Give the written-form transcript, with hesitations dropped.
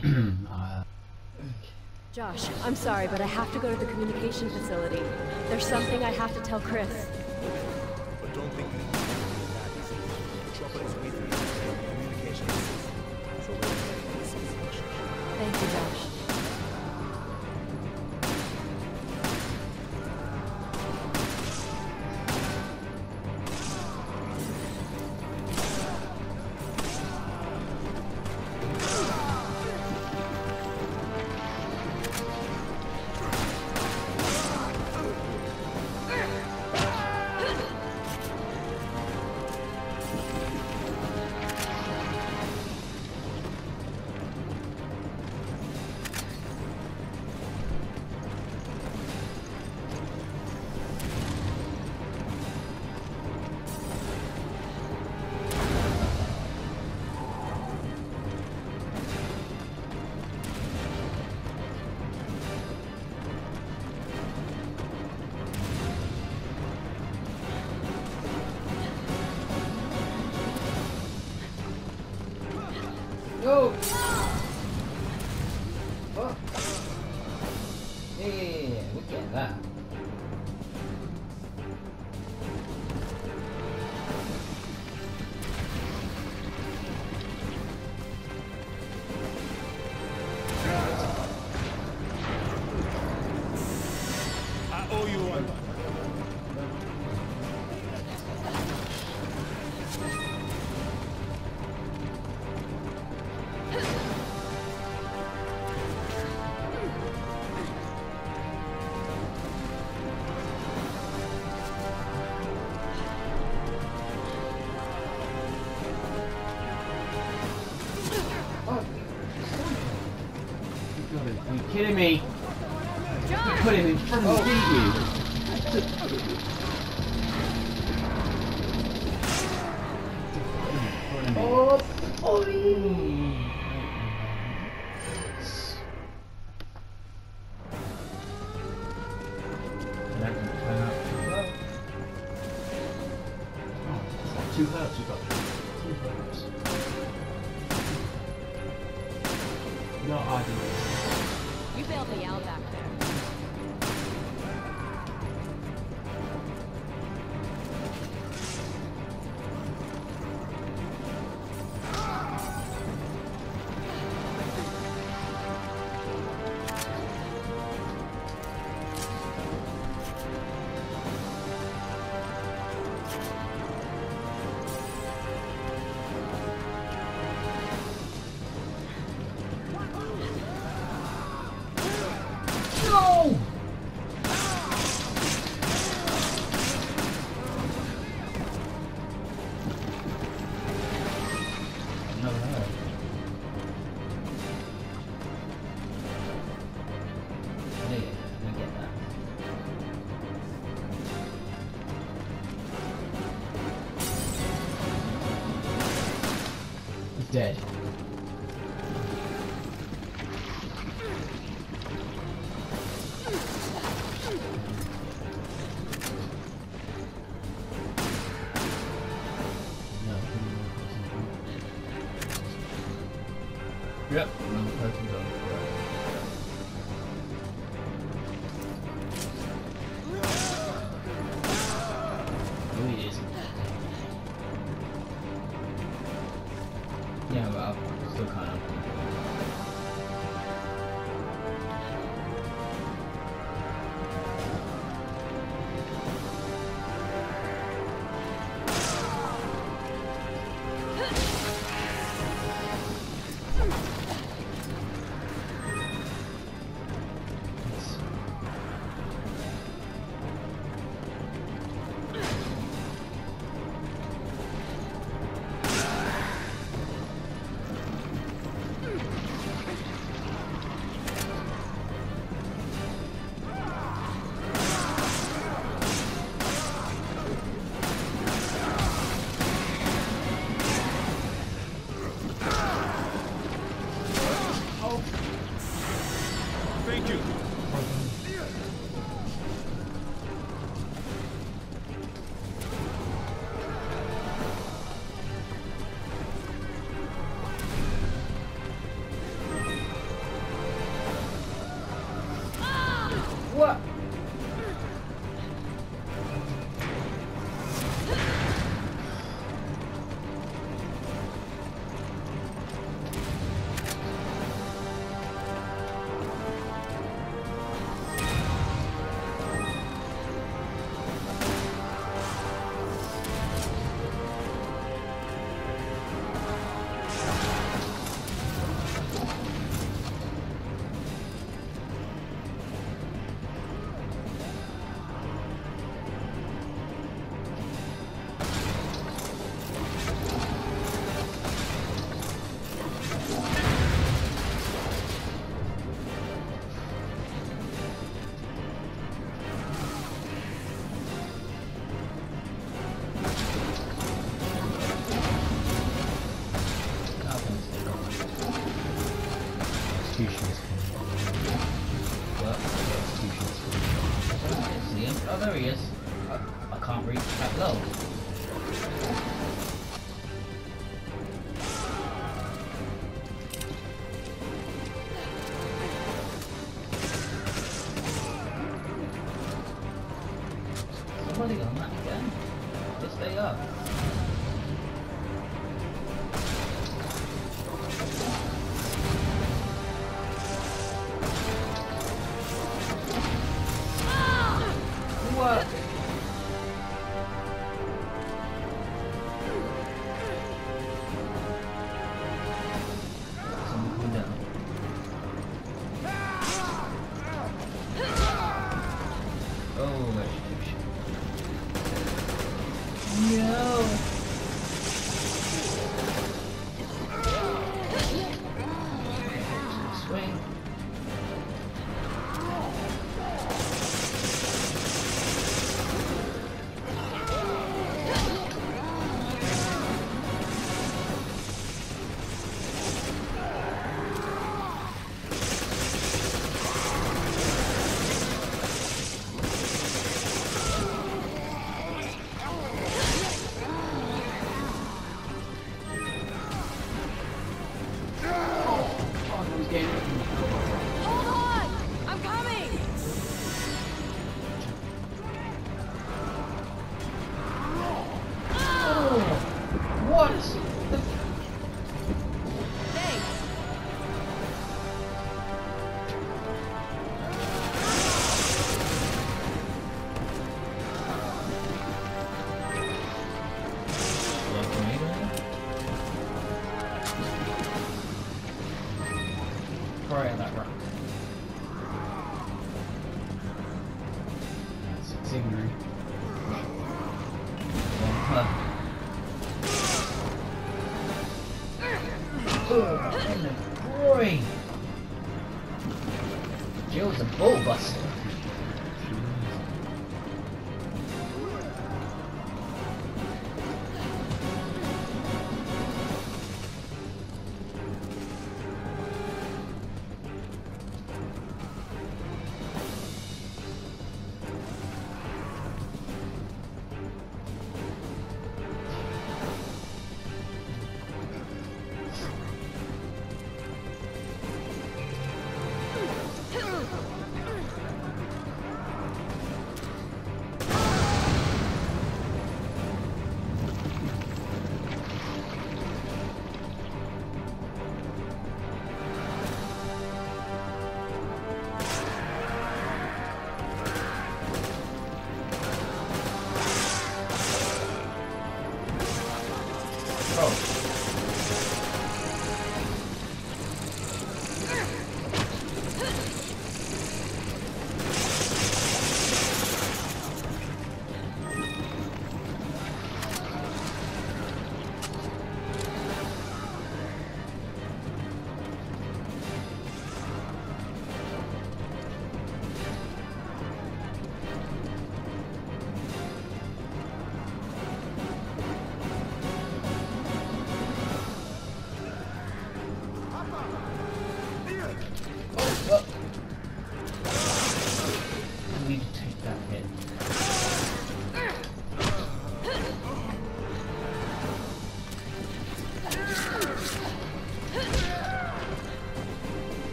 Josh, I'm sorry, but I have to go to the communication facility. There's something I have to tell Chris. But don't think that easy. Chopper is with you. Communication system. So we're ready for this information. Thank you, Josh. No! Oh! Yeah, we get that. I owe you one. Are you kidding me? You put him in front of me, didn't you? Oh, boy! Two hurts, you got two hurts. No idea. You bailed me out back there. No! Another hurt. Yeah, we get that. He's dead. Yep, another person done. Oh, he is. Yeah, but I'm still kind of. I can't reach that low. Somebody on that again. Let's stay up. What? Someone coming down. Oh, execution. No. Swing. Hold on! I'm coming! What? Thanks. Probably at that rock. That's ignorant. Oh, in the groin! Jill's a bullbuster.